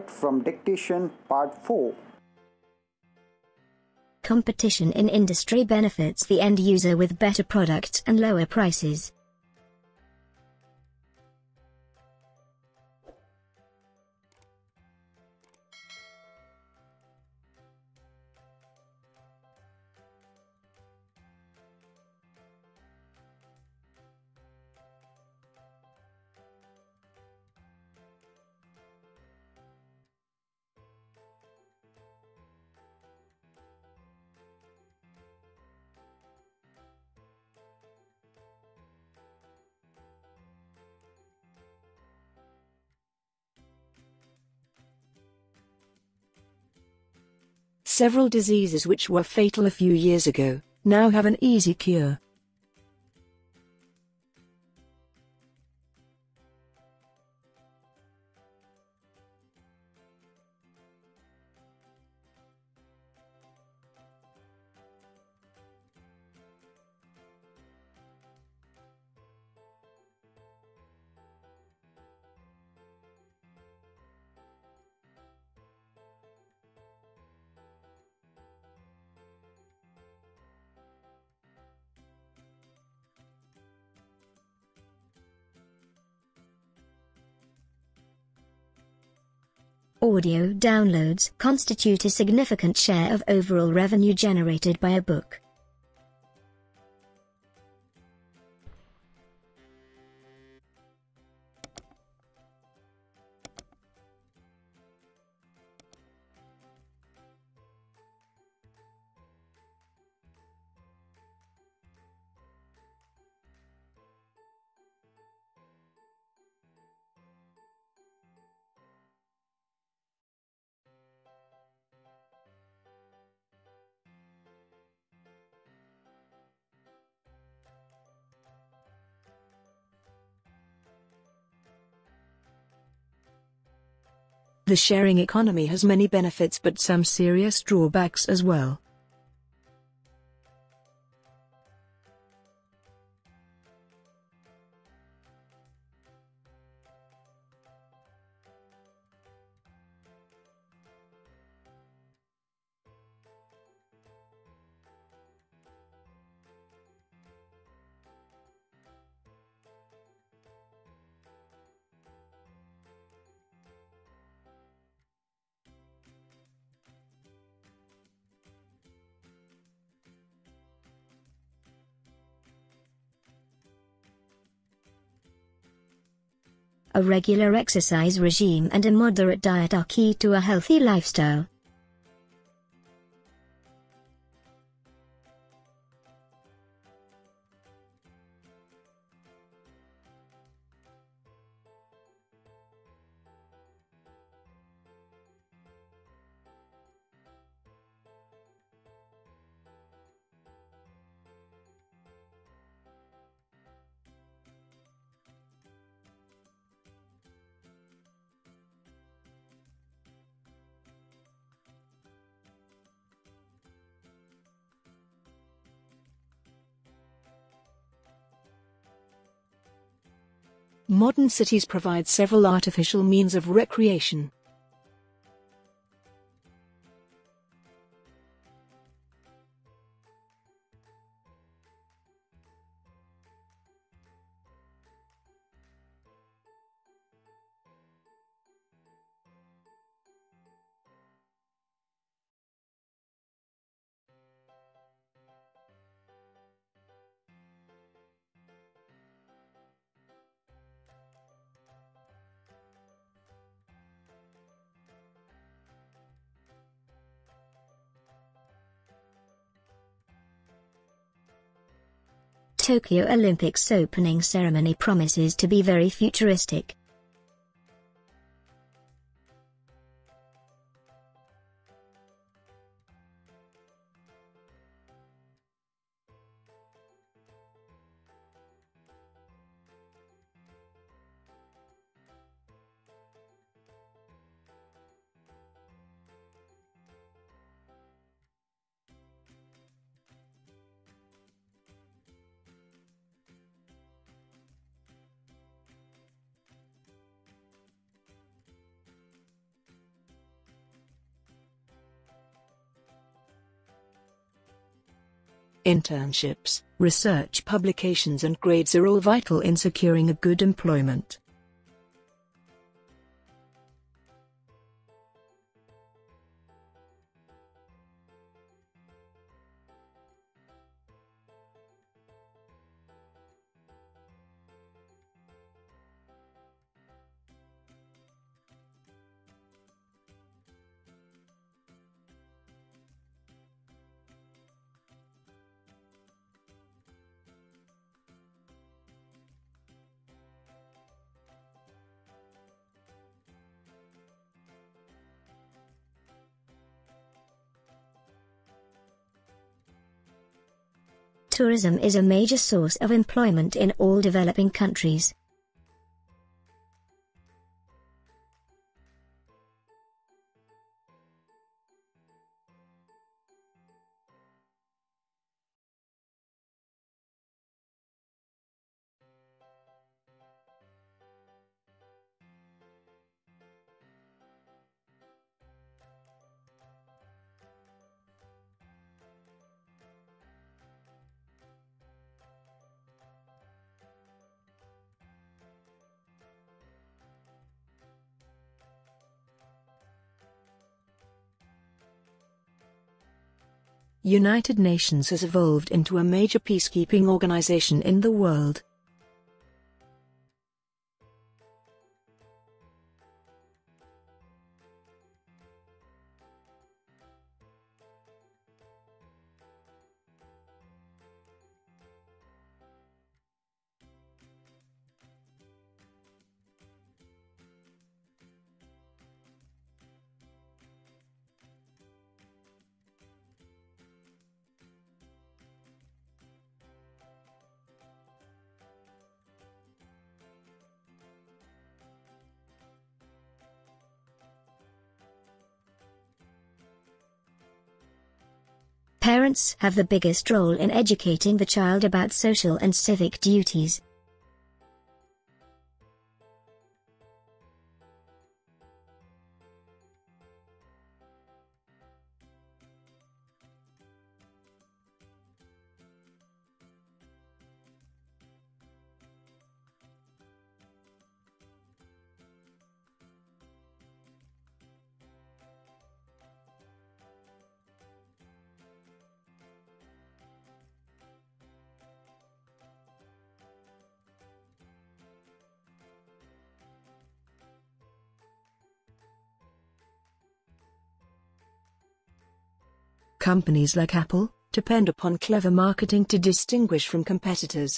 Right from Dictation, Part 4. Competition in industry benefits the end user with better products and lower prices. Several diseases which were fatal a few years ago, now have an easy cure. Audio downloads constitute a significant share of overall revenue generated by a book. The sharing economy has many benefits but some serious drawbacks as well. A regular exercise regime and a moderate diet are key to a healthy lifestyle. Modern cities provide several artificial means of recreation. Tokyo Olympics opening ceremony promises to be very futuristic. Internships, research publications and grades are all vital in securing a good employment. Tourism is a major source of employment in all developing countries. United Nations has evolved into a major peacekeeping organization in the world. Parents have the biggest role in educating the child about social and civic duties. Companies like Apple depend upon clever marketing to distinguish from competitors.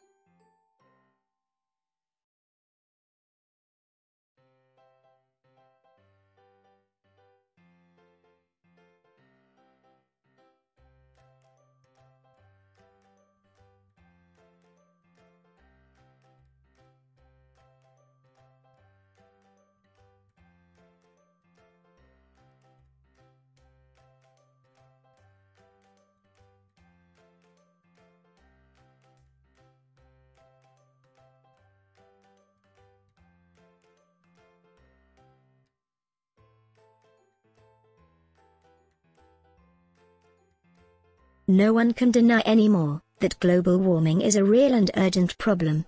No one can deny anymore that global warming is a real and urgent problem.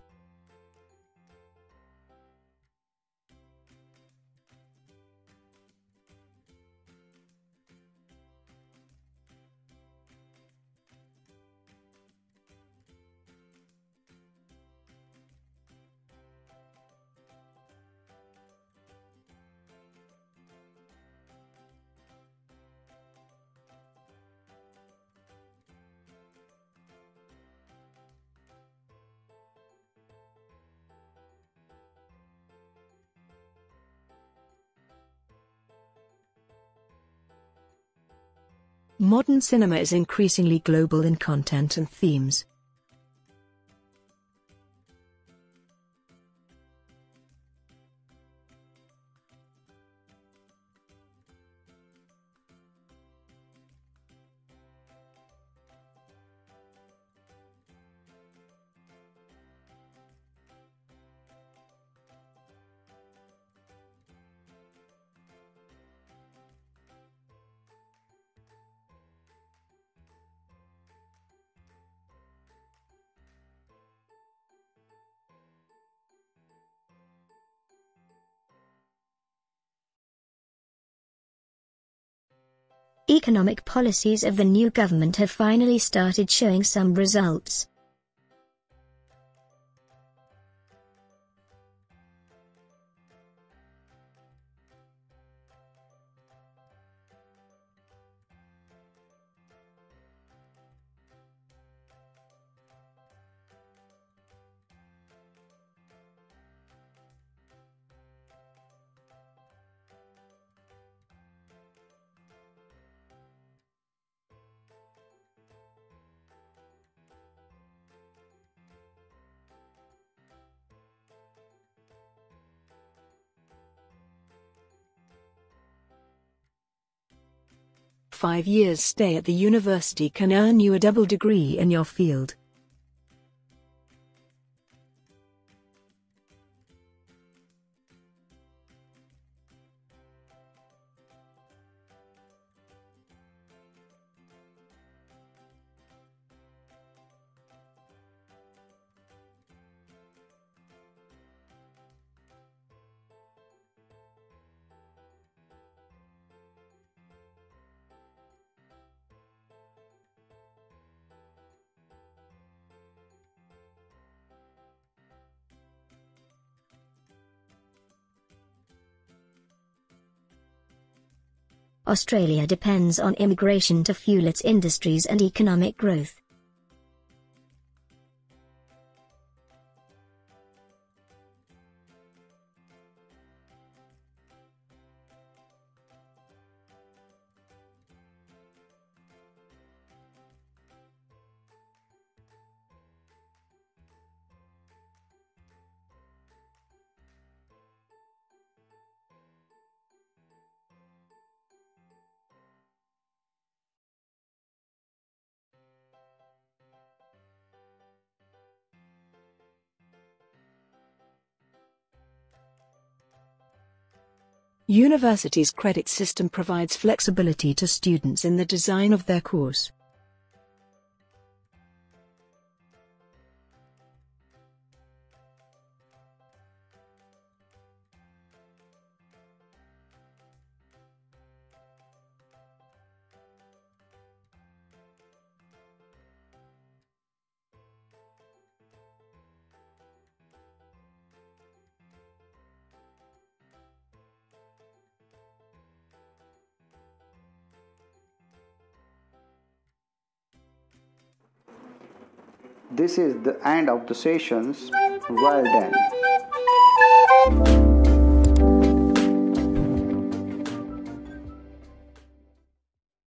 Modern cinema is increasingly global in content and themes. Economic policies of the new government have finally started showing some results. Five years stay at the university can earn you a double degree in your field. Australia depends on immigration to fuel its industries and economic growth. University's credit system provides flexibility to students in the design of their course. This is the end of the sessions. Well done.